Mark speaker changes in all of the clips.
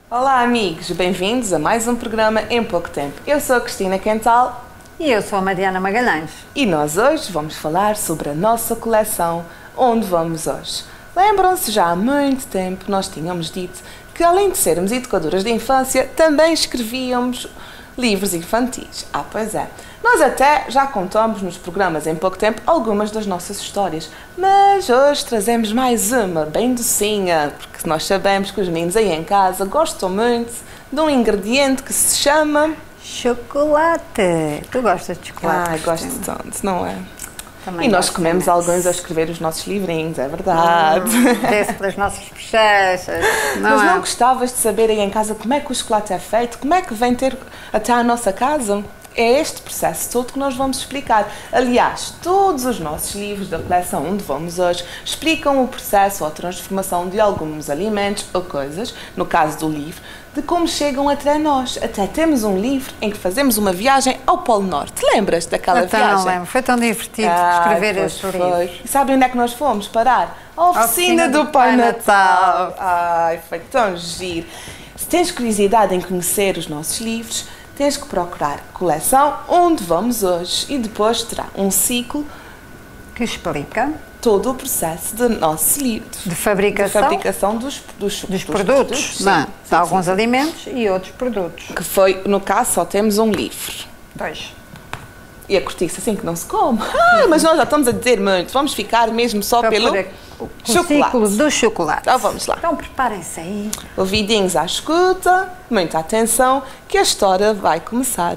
Speaker 1: Olá amigos, bem-vindos a mais um programa em pouco tempo. Eu sou a Cristina Quental
Speaker 2: E eu sou a Mariana Magalhães.
Speaker 1: e nós hoje vamos falar sobre a nossa coleção Onde Vamos Hoje. Lembram-se, já há muito tempo nós tínhamos dito que além de sermos educadoras de infância, também escrevíamos livros infantis. Pois é. Nós até já contamos nos programas em pouco tempo algumas das nossas histórias, mas hoje trazemos mais uma, bem docinha, porque nós sabemos que os meninos aí em casa gostam muito de um ingrediente que se chama...
Speaker 2: Chocolate. Tu gostas de chocolate?
Speaker 1: gosto tanto, não é?
Speaker 2: Também
Speaker 1: E nós
Speaker 2: gosto
Speaker 1: comemos
Speaker 2: imenso.
Speaker 1: alguns a escrever os nossos livrinhos, é verdade.
Speaker 2: Desce pelas nossas bochechas.
Speaker 1: Mas
Speaker 2: é?
Speaker 1: não gostavas de saber aí em casa como é que o chocolate é feito? Como é que vem ter até à nossa casa? É este processo todo que nós vamos explicar. Aliás, todos os nossos livros da coleção Onde Vamos Hoje explicam o processo ou a transformação de alguns alimentos ou coisas, no caso do livro, de como chegam até nós. Até temos um livro em que fazemos uma viagem ao Polo Norte. Lembras daquela
Speaker 2: Então,
Speaker 1: viagem?
Speaker 2: não lembro. Foi tão divertido escrever
Speaker 1: Pois
Speaker 2: este
Speaker 1: foi.
Speaker 2: livro.
Speaker 1: E sabem onde é que nós fomos parar? A oficina do Pai Natal. Foi tão giro. Se tens curiosidade em conhecer os nossos livros, tens que procurar coleção Onde Vamos Hoje e depois terá um ciclo,
Speaker 2: Que explica
Speaker 1: todo o processo do nosso livro.
Speaker 2: de fabricação,
Speaker 1: dos
Speaker 2: produtos, não é?
Speaker 1: Sim,
Speaker 2: De alguns alimentos e outros produtos.
Speaker 1: que foi, no caso, só temos um livro.
Speaker 2: Pois.
Speaker 1: E a cortiça assim que não se come. Mas nós já estamos a dizer muito. Vamos ficar mesmo só pelo
Speaker 2: O
Speaker 1: chocolate.
Speaker 2: ciclo do chocolate.
Speaker 1: Então vamos lá.
Speaker 2: Então preparem-se aí.
Speaker 1: Ouvidinhos à escuta, muita atenção, que a história vai começar.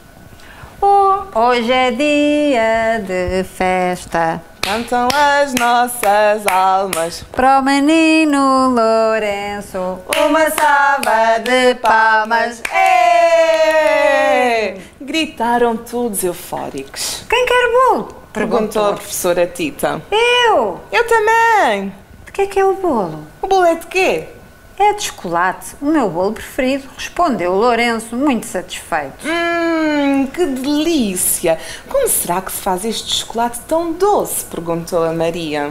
Speaker 2: Hoje é dia de festa.
Speaker 1: Cantam as nossas almas,
Speaker 2: Para o menino Lourenço,
Speaker 1: uma salva de palmas. Êêêê! Gritaram todos eufóricos.
Speaker 2: quem quer bolo?
Speaker 1: Perguntou a professora Tita.
Speaker 2: Eu!
Speaker 1: Eu também.
Speaker 2: De que é o bolo?
Speaker 1: O bolo é de quê?
Speaker 2: É de chocolate, o meu bolo preferido, respondeu Lourenço, muito satisfeito.
Speaker 1: Que delícia! Como será que se faz este chocolate tão doce? Perguntou a Maria.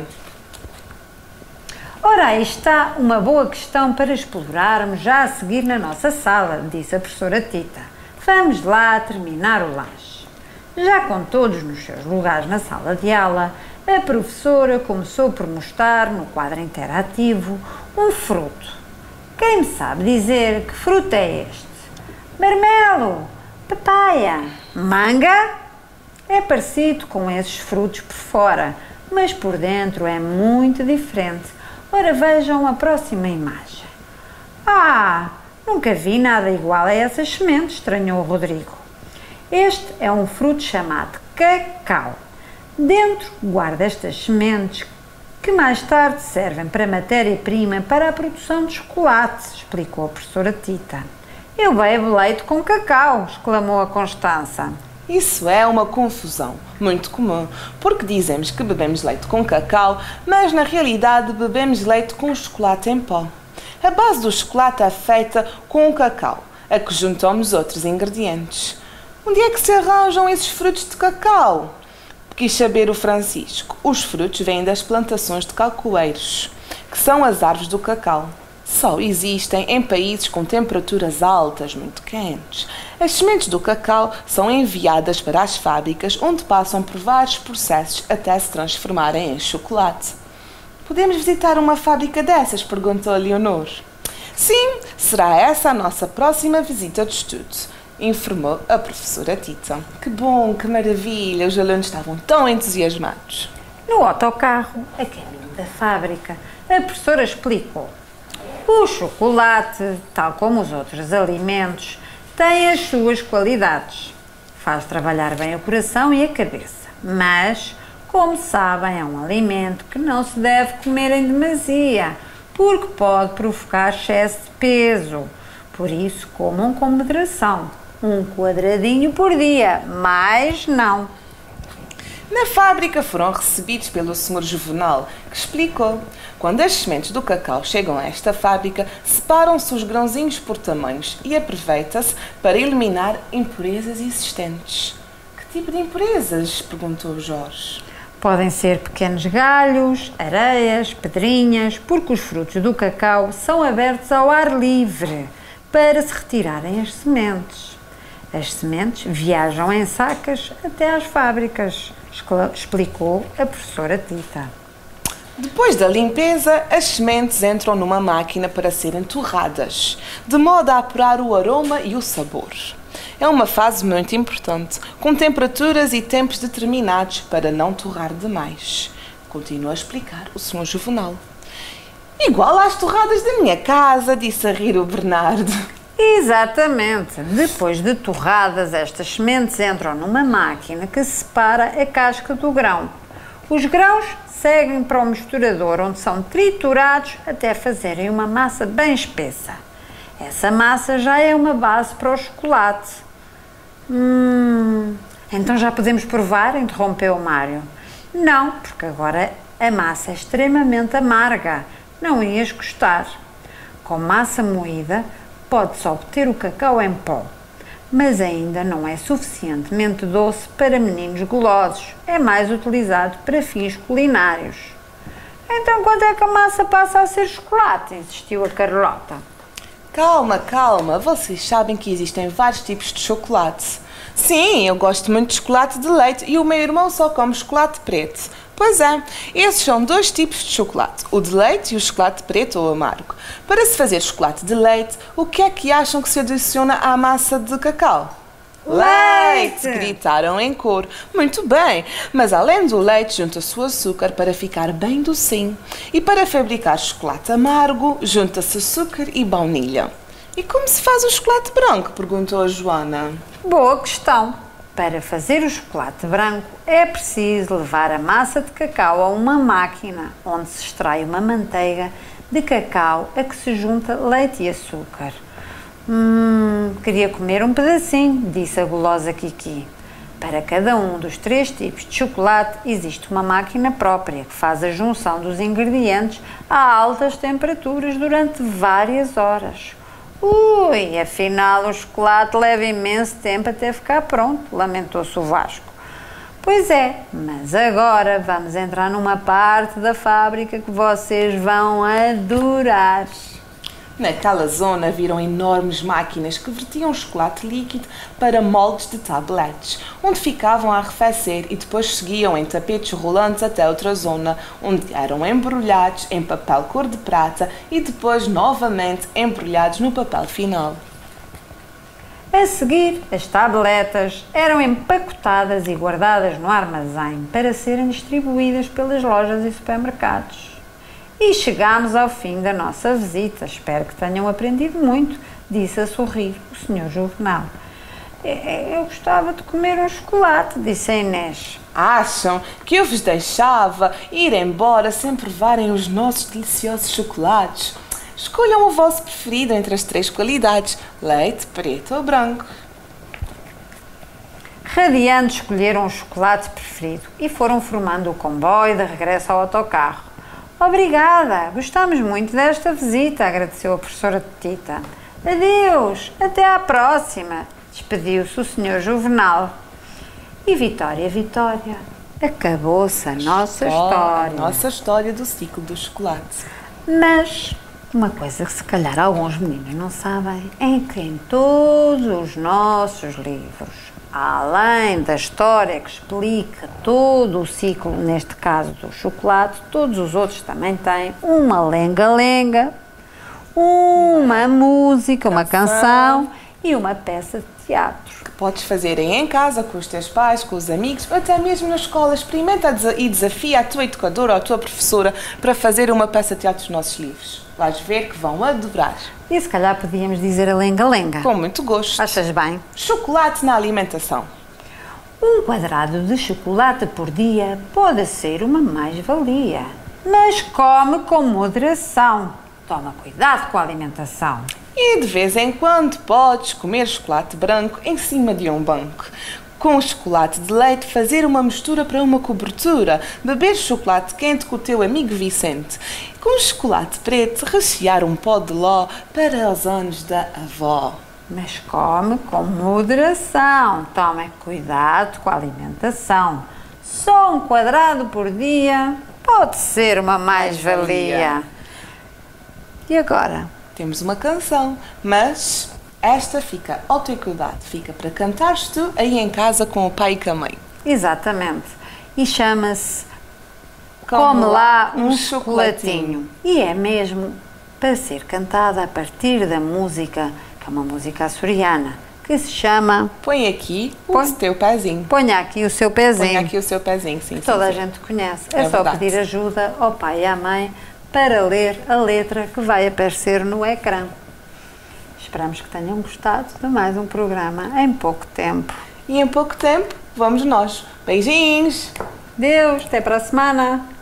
Speaker 2: Ora, aí está uma boa questão para explorarmos já a seguir na nossa sala, disse a professora Tita. Vamos lá terminar o lanche. Já com todos nos seus lugares na sala de aula, a professora começou por mostrar no quadro interativo um fruto. Quem me sabe dizer que fruto é este? Marmelo, papaya, manga? É parecido com esses frutos por fora, mas por dentro é muito diferente. Ora, vejam a próxima imagem. Nunca vi nada igual a essas sementes, estranhou o Rodrigo. Este é um fruto chamado cacau. Dentro guarda estas sementes que mais tarde servem para matéria-prima para a produção de chocolate, explicou a professora Tita. Eu bebo leite com cacau, exclamou a Constança.
Speaker 1: Isso é uma confusão muito comum, porque dizemos que bebemos leite com cacau, mas na realidade bebemos leite com chocolate em pó. A base do chocolate é feita com o cacau, a que juntamos outros ingredientes. Onde é que se arranjam esses frutos de cacau? Quis saber o Francisco. Os frutos vêm das plantações de cacoeiros, que são as árvores do cacau. Só existem em países com temperaturas altas, muito quentes. As sementes do cacau são enviadas para as fábricas, onde passam por vários processos até se transformarem em chocolate. Podemos visitar uma fábrica dessas? Perguntou a Leonor. Sim, será essa a nossa próxima visita de estudo, informou a professora Tita. Que bom, que maravilha, os alunos estavam tão entusiasmados.
Speaker 2: No autocarro, a caminho da fábrica, a professora explicou. O chocolate, tal como os outros alimentos, tem as suas qualidades. Faz trabalhar bem o coração e a cabeça, mas, como sabem, é um alimento que não se deve comer em demasia, porque pode provocar excesso de peso. Por isso, comam com moderação. Um quadradinho por dia, mais não.
Speaker 1: Na fábrica foram recebidos pelo Sr. Juvenal, que explicou. Quando as sementes do cacau chegam a esta fábrica, separam-se os grãozinhos por tamanhos e aproveita-se para eliminar impurezas existentes. Que tipo de impurezas? Perguntou o Jorge.
Speaker 2: Podem ser pequenos galhos, areias, pedrinhas, porque os frutos do cacau são abertos ao ar livre. para se retirarem as sementes. As sementes viajam em sacas até às fábricas, explicou a professora Tita.
Speaker 1: Depois da limpeza, as sementes entram numa máquina para serem torradas, de modo a apurar o aroma e o sabor. É uma fase muito importante, com temperaturas e tempos determinados para não torrar demais. Continua a explicar o Sr. Juvenal. Igual às torradas da minha casa, disse a rir o Bernardo.
Speaker 2: Exatamente. Depois de torradas, estas sementes entram numa máquina que separa a casca do grão. Os grãos seguem para o misturador, onde são triturados até fazerem uma massa bem espessa. Essa massa já é uma base para o chocolate. Então já podemos provar? Interrompeu o Mário. Não, porque agora a massa é extremamente amarga. Não ias gostar. Com massa moída, pode-se obter o cacau em pó, mas ainda não é suficientemente doce para meninos golosos. É mais utilizado para fins culinários. Então, quando é que a massa passa a ser chocolate? Insistiu a Carlota.
Speaker 1: Calma, calma. Vocês sabem que existem vários tipos de chocolate. Sim, eu gosto muito de chocolate de leite e o meu irmão só come chocolate preto. Pois é, esses são dois tipos de chocolate, o de leite e o chocolate preto ou amargo. Para se fazer chocolate de leite, o que é que acham que se adiciona à massa de cacau? Leite! Gritaram em coro. Muito bem, mas além do leite junta-se o açúcar para ficar bem docinho. E para fabricar chocolate amargo, junta-se açúcar e baunilha. E como se faz o chocolate branco? Perguntou a Joana.
Speaker 2: Boa questão. Para fazer o chocolate branco é preciso levar a massa de cacau a uma máquina, onde se extrai uma manteiga de cacau a que se junta leite e açúcar. Queria comer um pedacinho, disse a gulosa Kiki. Para cada um dos 3 tipos de chocolate existe uma máquina própria que faz a junção dos ingredientes a altas temperaturas durante várias horas. Ui, afinal o chocolate leva imenso tempo até ficar pronto, lamentou-se o Vasco. Pois é, mas agora vamos entrar numa parte da fábrica que vocês vão adorar.
Speaker 1: Naquela zona viram enormes máquinas que vertiam chocolate líquido para moldes de tabletes, onde ficavam a arrefecer e depois seguiam em tapetes rolantes até outra zona, onde eram embrulhados em papel cor de prata e depois novamente embrulhados no papel final.
Speaker 2: A seguir, as tabletas eram empacotadas e guardadas no armazém para serem distribuídas pelas lojas e supermercados. E chegámos ao fim da nossa visita. Espero que tenham aprendido muito, disse a sorrir o Sr. Juvenal. Eu gostava de comer um chocolate, disse a Inês.
Speaker 1: Acham que eu vos deixava ir embora sem provarem os nossos deliciosos chocolates? Escolham o vosso preferido entre as 3 qualidades, leite, preto ou branco.
Speaker 2: Radiantes escolheram o chocolate preferido e foram formando o comboio de regresso ao autocarro. Obrigada, gostamos muito desta visita, agradeceu a professora Tita. Adeus, até à próxima, despediu-se o Sr. Juvenal. E Vitória, Vitória, acabou-se a nossa história.
Speaker 1: A nossa história do ciclo do chocolate.
Speaker 2: Mas uma coisa que se calhar alguns meninos não sabem é que em todos os nossos livros, além da história que explica todo o ciclo, neste caso do chocolate, todos os outros também têm uma lenga-lenga, uma música, uma canção e uma peça de teatro.
Speaker 1: Que podes fazer em casa, com os teus pais, com os amigos, ou até mesmo na escola. Experimenta e desafia a tua educadora ou a tua professora para fazer uma peça de teatro dos nossos livros. Vais ver que vão adorar.
Speaker 2: E se calhar podíamos dizer a lenga-lenga.
Speaker 1: Com muito gosto.
Speaker 2: Achas bem?
Speaker 1: Chocolate na alimentação.
Speaker 2: Um quadrado de chocolate por dia pode ser uma mais-valia, mas come com moderação. Toma cuidado com a alimentação.
Speaker 1: E de vez em quando podes comer chocolate branco em cima de um banco. Com o chocolate de leite fazer uma mistura para uma cobertura. Beber chocolate quente com o teu amigo Vicente. Com o chocolate preto rechear um pó de ló para os anos da avó.
Speaker 2: Mas come com moderação. Tome cuidado com a alimentação. Só um quadrado por dia pode ser uma mais-valia. E agora?
Speaker 1: temos uma canção, mas esta fica ao teu cuidado, fica para cantares tu aí em casa com o pai e com a mãe.
Speaker 2: Exatamente. E chama-se Come lá um chocolatinho. E é mesmo para ser cantada a partir da música, que é uma música açoriana, que se chama...
Speaker 1: Põe aqui o teu pezinho.
Speaker 2: Ponha aqui o seu pezinho.
Speaker 1: Põe aqui o seu pezinho, sim.
Speaker 2: Toda a
Speaker 1: sim.
Speaker 2: gente conhece. É só
Speaker 1: verdade.
Speaker 2: pedir ajuda ao pai e à mãe para ler a letra que vai aparecer no ecrã. Esperamos que tenham gostado de mais um programa em pouco tempo.
Speaker 1: E em pouco tempo, vamos nós. Beijinhos!
Speaker 2: Deus, até para a semana!